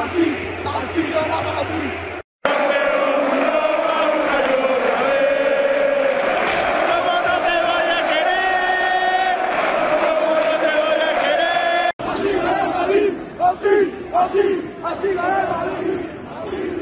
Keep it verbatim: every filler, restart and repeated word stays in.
así, así queda la patria. Así, así, así, gana el Madrid. Así.